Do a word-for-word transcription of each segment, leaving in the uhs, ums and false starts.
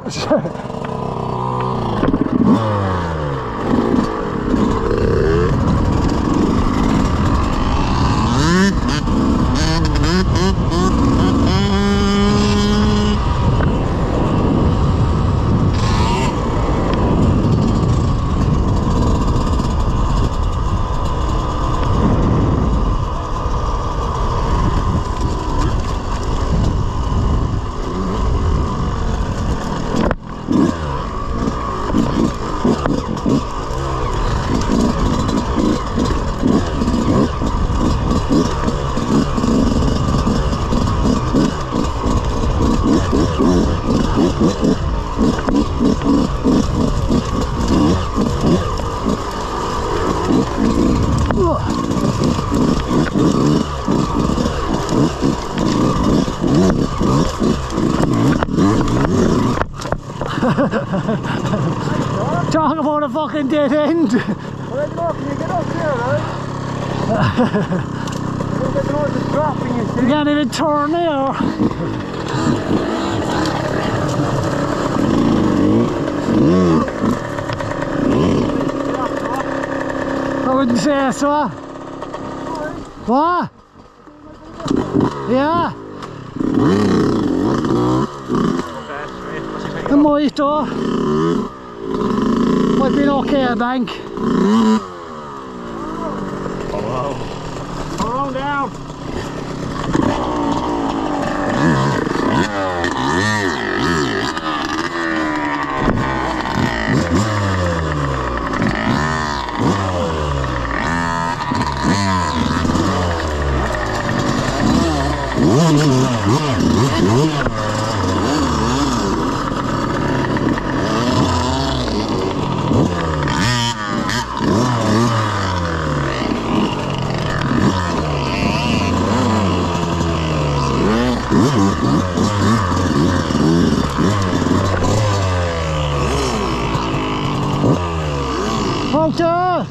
Talk about a fucking dead end. Well, then look, you get up there, right? You get the dropping, you see. You can't even turn there. I wouldn't say so. What? Yeah. The might though. Might be okay, I think. Come on down. Walter!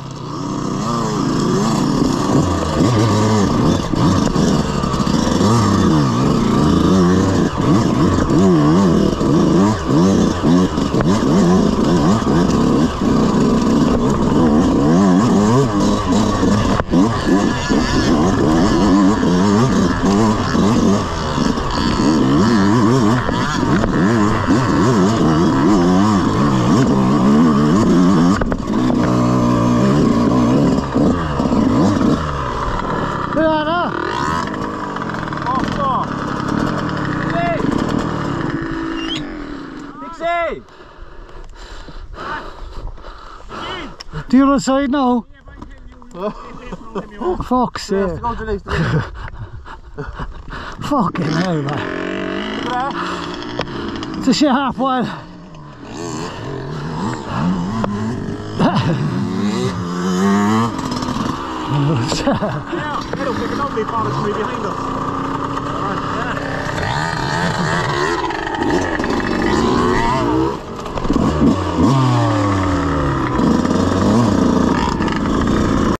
The other side now? Oh, fuck's sake. Fucking hell, man. It's a sharp one. Yeah, it'll pick it up, they found it behind us.